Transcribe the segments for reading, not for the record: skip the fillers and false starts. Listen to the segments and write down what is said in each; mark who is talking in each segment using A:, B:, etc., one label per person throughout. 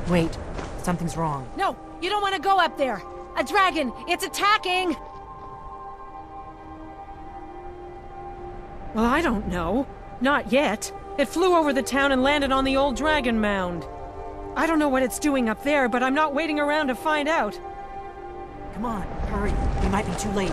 A: Wait, something's wrong.
B: No, you don't want to go up there! A dragon! It's attacking!
C: Well, I don't know. Not yet. It flew over the town and landed on the old dragon mound. I don't know what it's doing up there, but I'm not waiting around to find out.
A: Come on, hurry. We might be too late.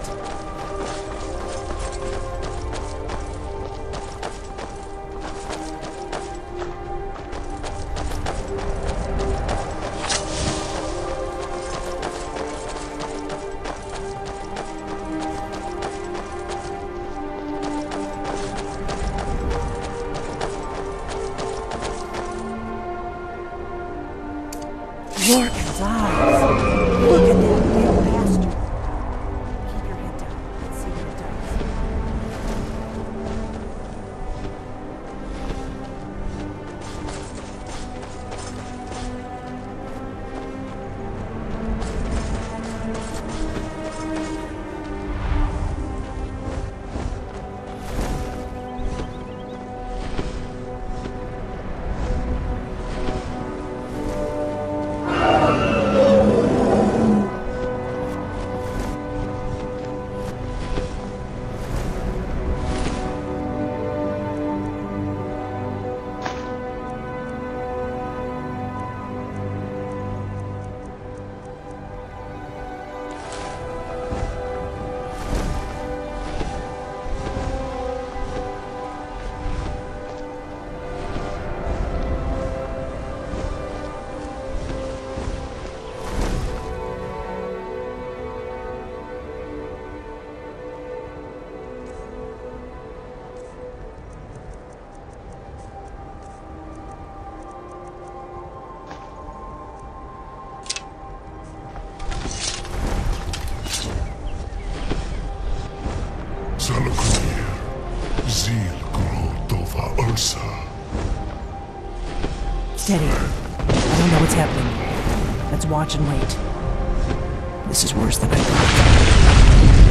A: Lorcan's eyes! Look at that damn bastard! Keep your head down. Let's see what it does. Steady. I don't know what's happening. Let's watch and wait. This is worse than I thought.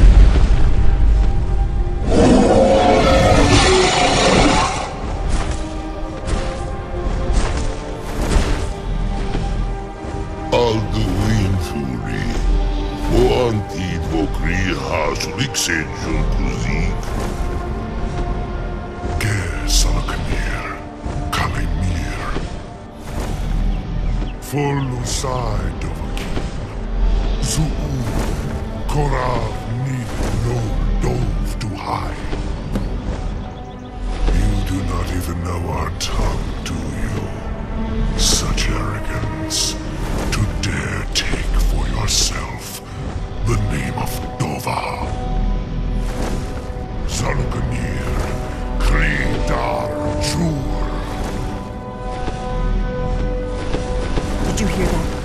D: Side of a king. Zuu, Korav need no dove to hide. You do not even know our tongue, do you? Such arrogance to dare take for yourself the name of Dova. Zalukanir, Kridar Jur.
A: Did you hear that?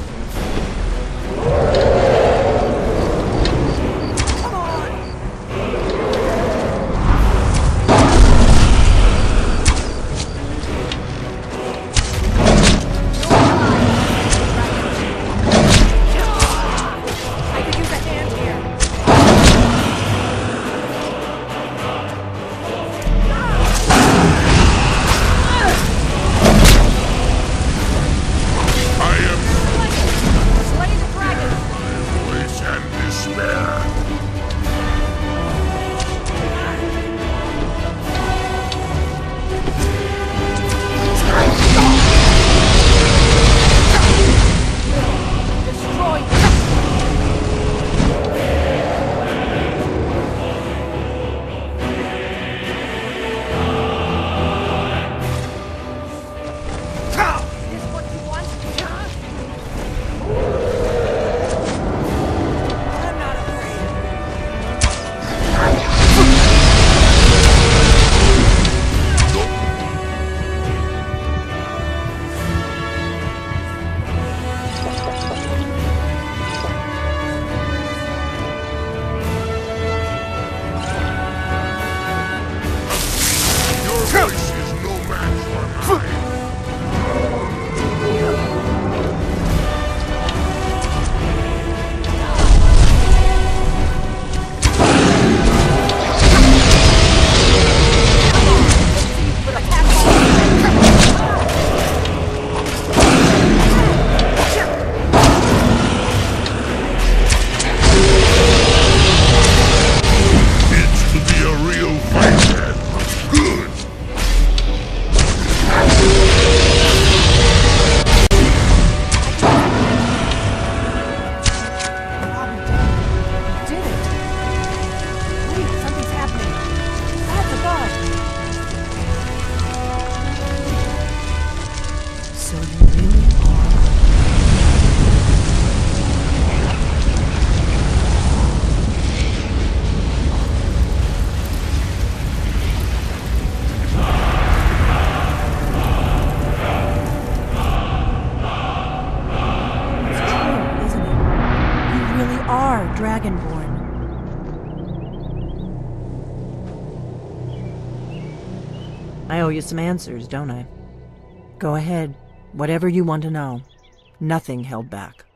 A: are Dragonborn. I owe you some answers, don't I? Go ahead. Whatever you want to know. Nothing held back.